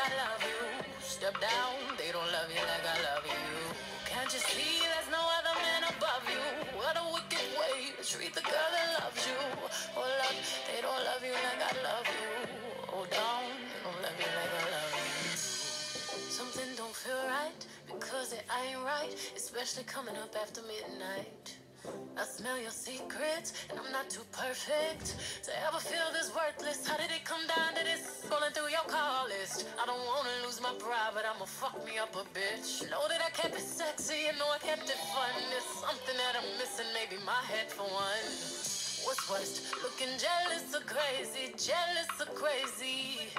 I love you. Step down, they don't love you like I love you. Can't you see there's no other man above you? What a wicked way to treat the girl that loves you. Hold up, they don't love you like I love you. Hold down, they don't love you like I love you. Something don't feel right because it ain't right, especially coming up after midnight. I smell your secrets, and I'm not too perfect to ever feel this worthless. How did it come down to this? Scrolling through your call list. I don't wanna lose my pride, but I'ma fuck me up a bitch. Know that I kept it sexy, and know I kept it fun. There's something that I'm missing, maybe my head for one. What's worst? Looking jealous or crazy, jealous or crazy.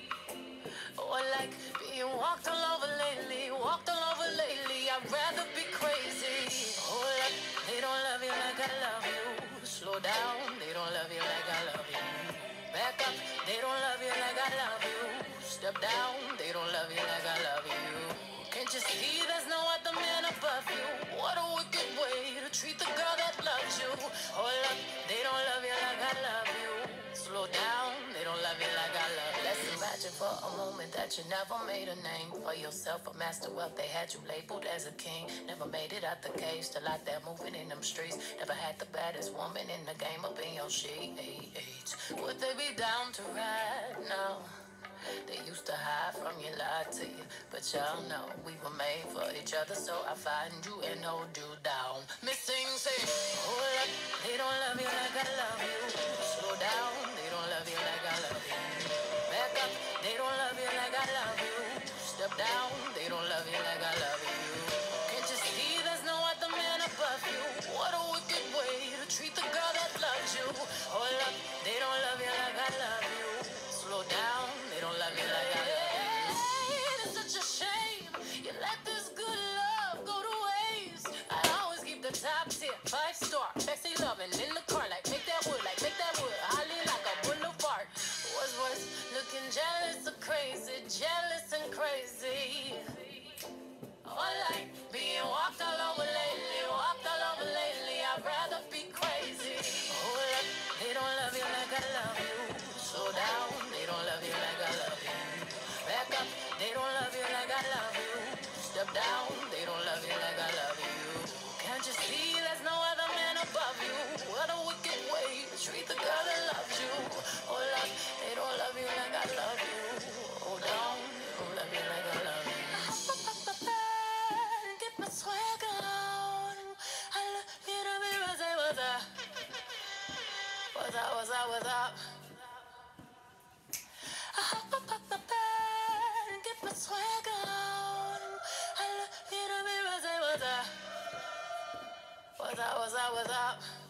Or like being walked all over lately, walked all over lately. I'd rather be crazy. Hold up, they don't love you like I love you. Slow down, they don't love you like I love you. Back up, they don't love you like I love you. Step down, they don't love you like I love you. Can't you see there's no other man above you? What a wicked way to treat the girl that loves you. Hold up, they don't love you like I love you. Slow down, they don't love you like I love you. Let's imagine for a moment that you never made a name for yourself, a master wealth. They had you labeled as a king. Never made it out the cage, still out there moving in them streets. Never had the baddest woman in the game up in your sheets. Would they be down to ride now? They used to hide from you, lie to you, but y'all know we were made for each other, so I find you and hold you down. Missing, say, hold up, they don't love you like I love you. Slow down, they don't love you like I love you. Back up, they don't love you like I love you. Step down, they don't love you like I love you. Can't you see there's no other man above you? What a wicked way to treat the girl that loves you. Hold up, they don't love you like I love you. Slow down, they don't love you like I love you. It's such a shame you let this good love go to waste. I always keep the top tier, 5-star, sexy loving in the car, like make that wood, holly like a boulevard. What's worse, looking jealous or crazy, jealous and crazy. Or like being walked all over lately, walked all over lately. I'd rather be crazy. Hold up, they don't love you like I love you. Slow down, they don't love you like I love you. Back up, they don't love you like I love you. Step down, they don't love you like I love you. Can't you see there's no other man above you? What a wicked way to treat the girl that loves you. Hold up, they don't love you like I love you. Hold down, they don't love you like I love you. Get my swag on. I love you to be what's up. What's up, what's up, what's up? I hop up the bed and get my swag on. I love you to be what's up. What's up, what's up, what's up?